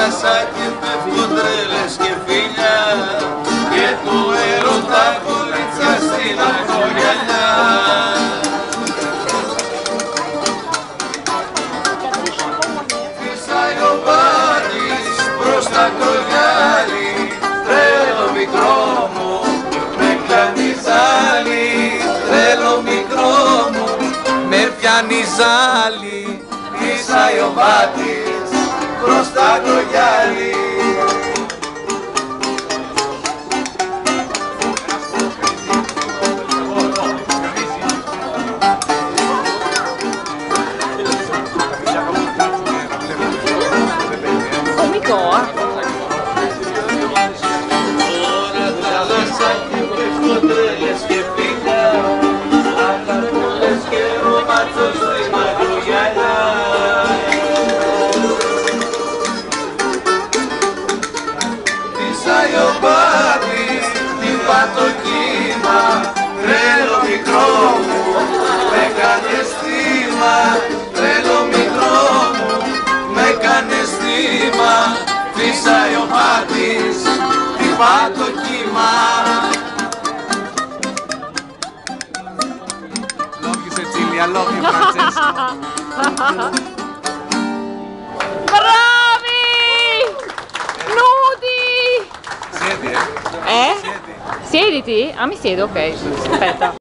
θαλασσάκι πέφτουν τρέλες και φιλιά και του έρωτα κορίτσα στην αγκογιαλιά. Φυσάει ο μπάτης μπροστά το γυάλι, τρέλο μικρό μου με πιάνει ζάλι, τρέλο μικρό μου με πιάνει ζάλι. Φυσάει ο μπάτης μπροστά το γυάλι. Τώρα θάλασσάκι πέφτουν τρέλες και φιλιά, αγαρμούλες και ρομάτσος στην αγκογιαλιά. Φυσάει ο μπάτης, χτυπά το κύμα, τρέλο μικρό μου με κάνες θύμα, τρέλο μικρό μου με κάνες θύμα. Φυσάει ο μπάτης, χτυπά το κύμα. Love you Cecilia, love you Francesca. Bravi! Nudi! Siedi, Siediti? Ah, mi siedo, ok. Aspetta.